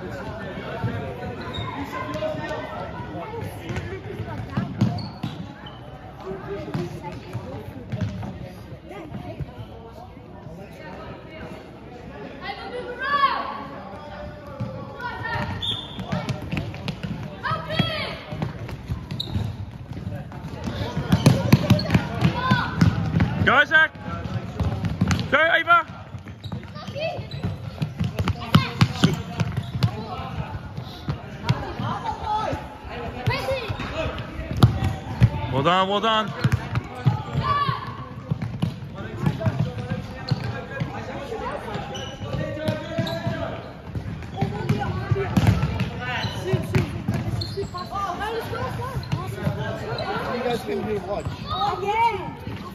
Go, Isaac! Go, Ava! Well done, well done. You guys can do watch. Oh, yeah.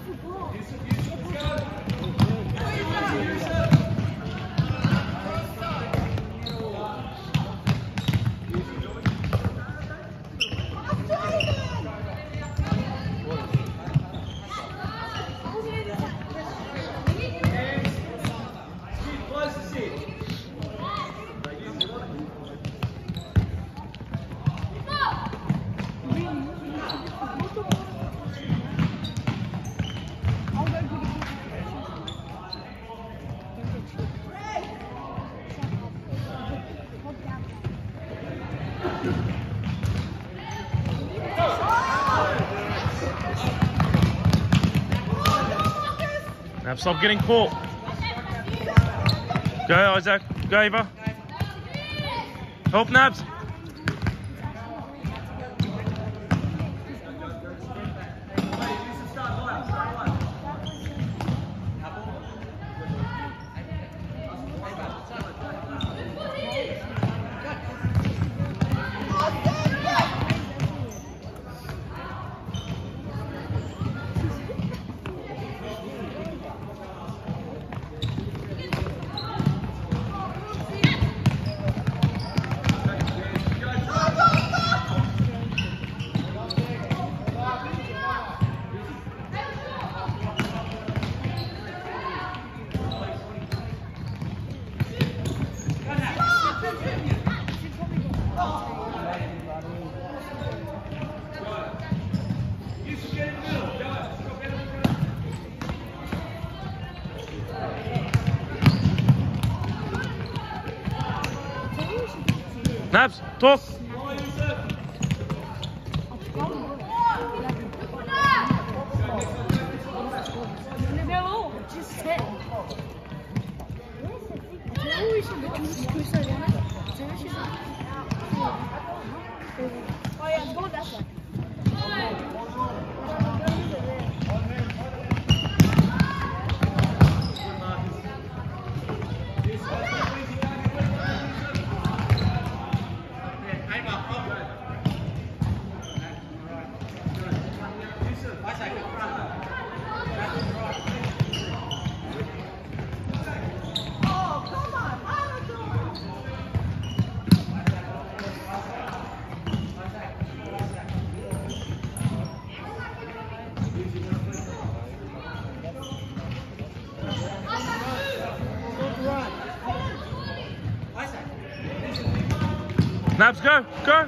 Now stop getting caught. Go, Isaac. Go, Ava. Help, Nabs. Nabs, talk. Nabs, go, go.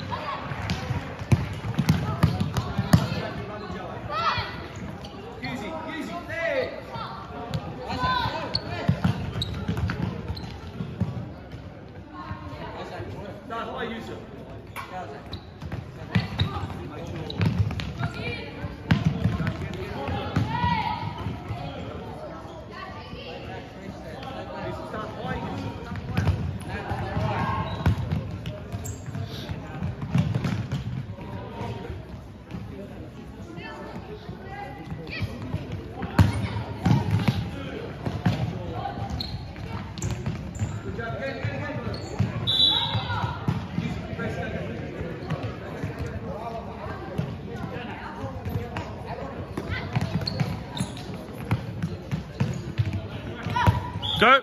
Go.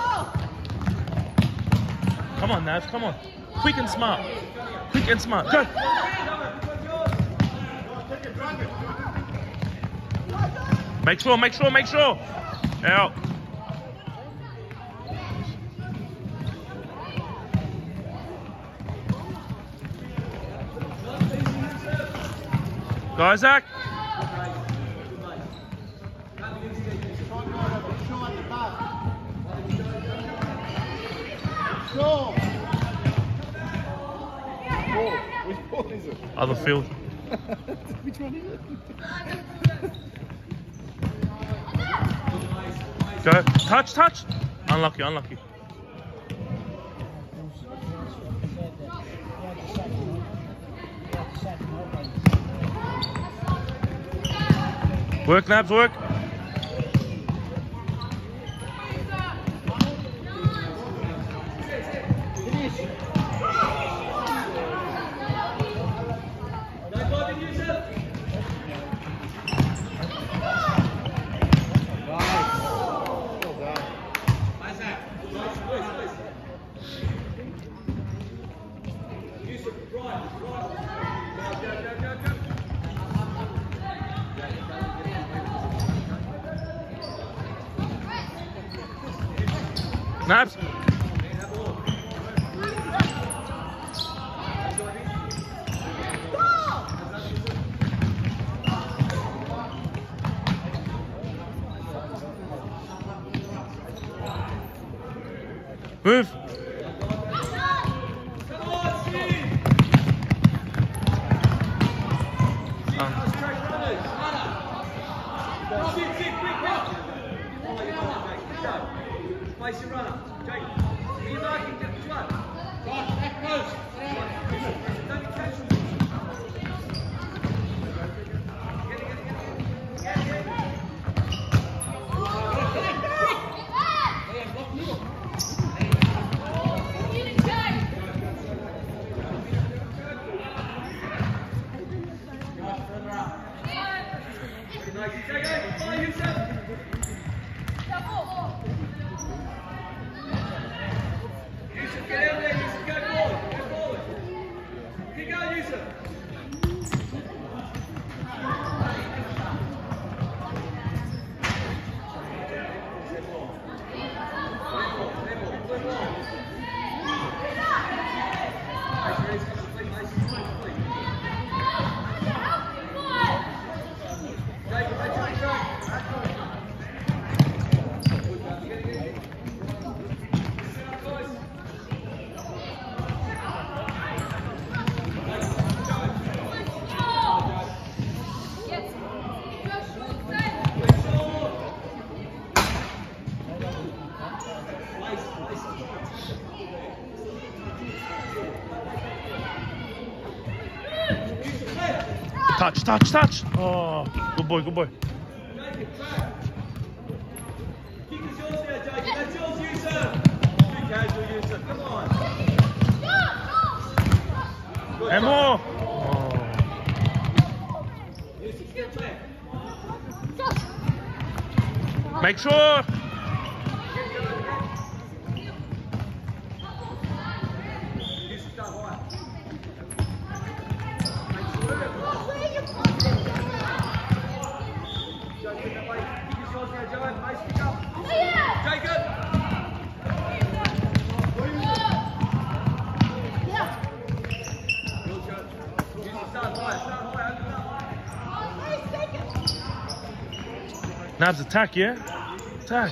Come on, Nabs, come on. Quick and smart. Quick and smart. Go. Make sure, make sure, make sure. Out. Go, Isaac. Which ball is it? Other field. Which one is it? Go. Touch, touch. Unlucky, unlucky. Work, Nabs, work. Nabs. Move. Place your runner. Jake, are you marking which one? Right, back post. Don't be catching. Touch, touch, touch. Oh, good boy, good boy. Kick is yours now, Jake. That's yours, Yusuf. Too casual, Yusuf. Come on. Good And more. Yusuf, step back. Make sure. Yusuf, start high. Nabs, attack, yeah? Attack.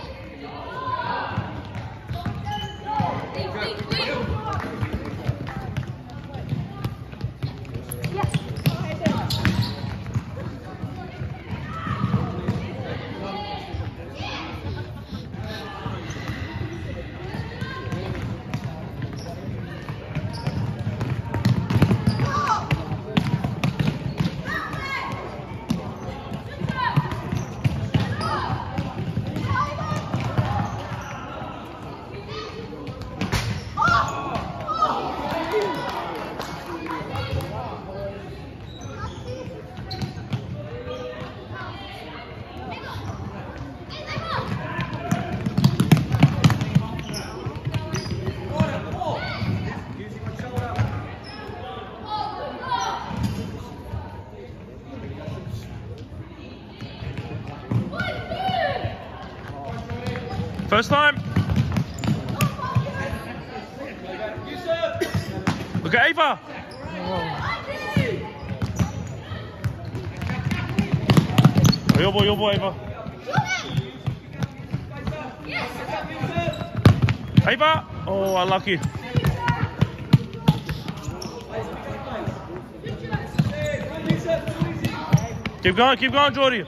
First time. Look at Ava. Your boy, Ava. Ava! Oh, unlucky. Keep going, Jordy.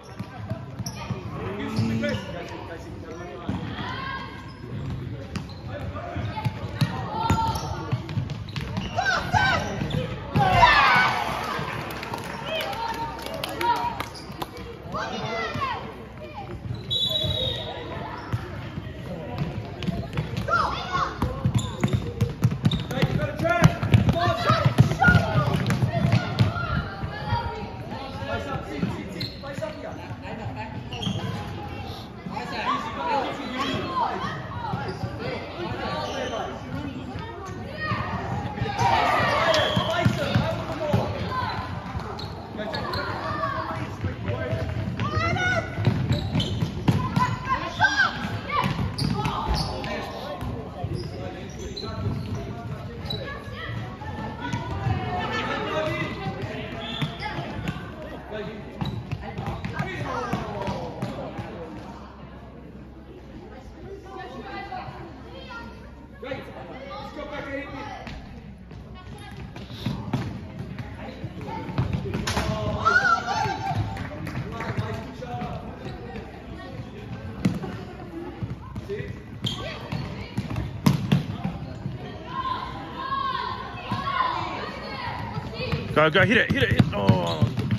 Go, hit it. Oh.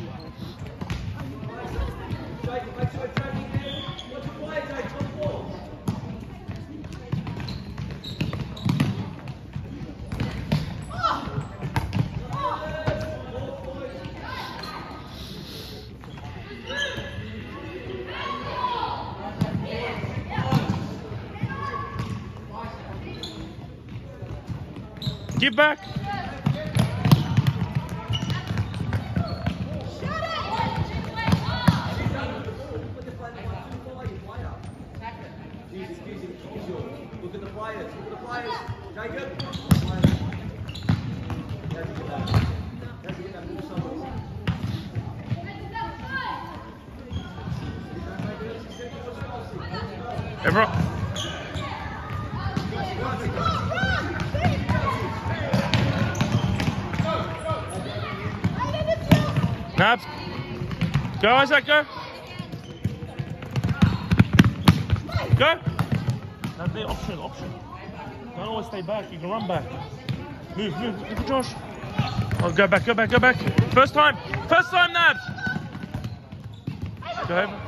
Get back. Look at the players. Jacob. Everyone. Nabs. Go, Isaac, go. Go. That's the option. Don't always stay back. You can run back. Move. Look at Josh. Oh, go back. First time, Nabs. Go over.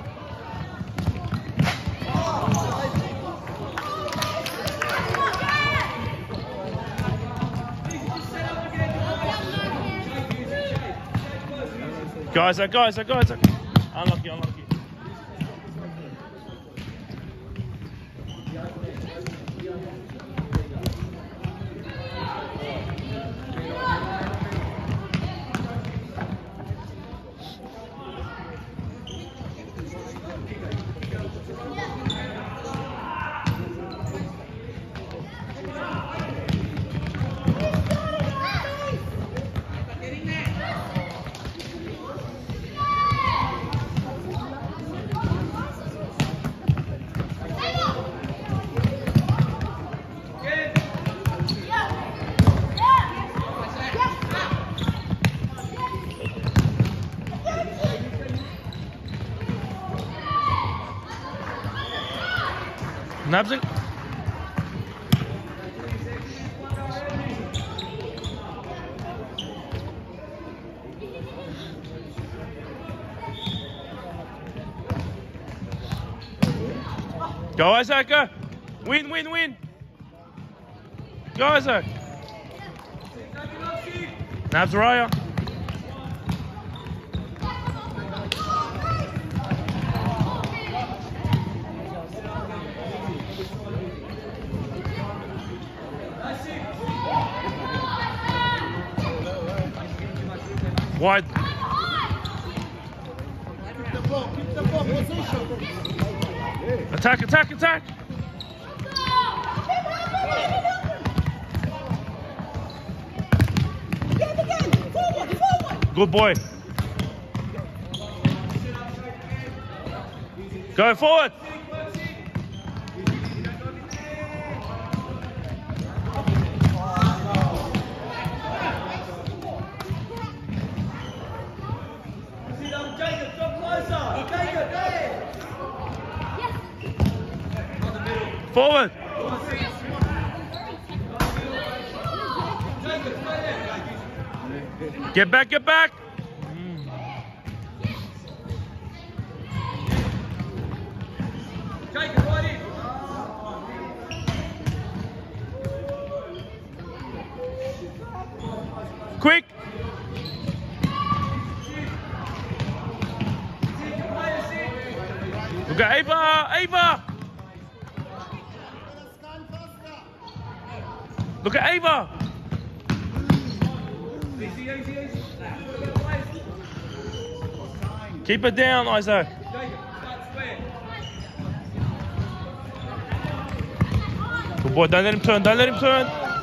Go, Isaac. Unlucky. Nabs it. Go, Isaac, go. Win. Go, Isaac. Nabs Raya. Wide. Attack. Good boy. Go forward. Jacob, drop closer. Jacob, there. Forward. Jacob, stay there. Get back, get back. Jacob, right in. Quick. Look at Ava, Ava. Look at Ava. Easy, easy, easy. Keep it down, Isaac. Jacob, start square. Good boy, don't let him turn, don't let him turn.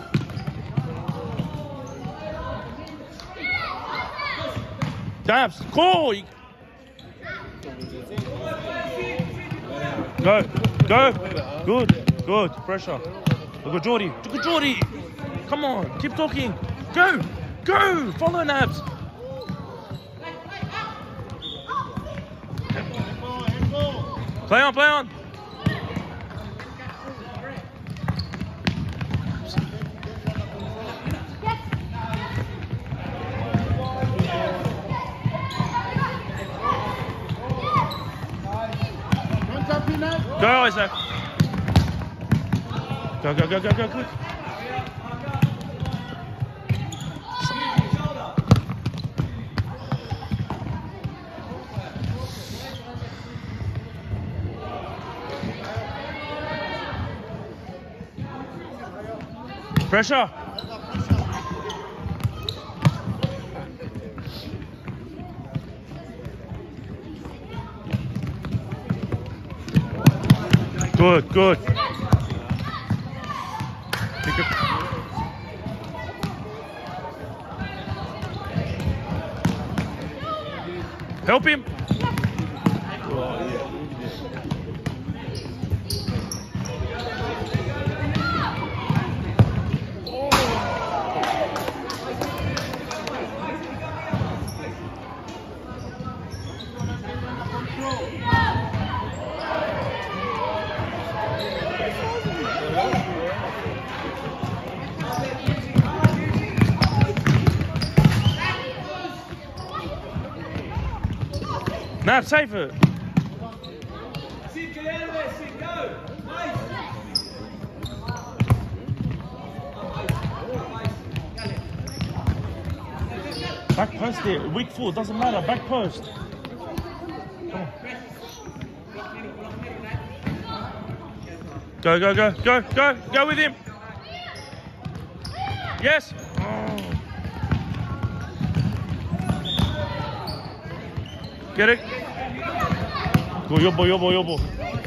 Dabs, call. Go, go. Good, good. Pressure. Look at Geordie. Look at Geordie. Come on, keep talking. Go, go. Follow Nabs. Play on, play on. Go, Isaac. Go, go, go, go, go, quick. Pressure. Good, good. Help him. Nab, save it. Sid, get out of there, Sid, go. Nice. Back post there, weak foot, doesn't matter, back post. Come on. Go, go, go, go, go, go with him. Yes. Oh. Get it. Go, yobo, yobo, yobo.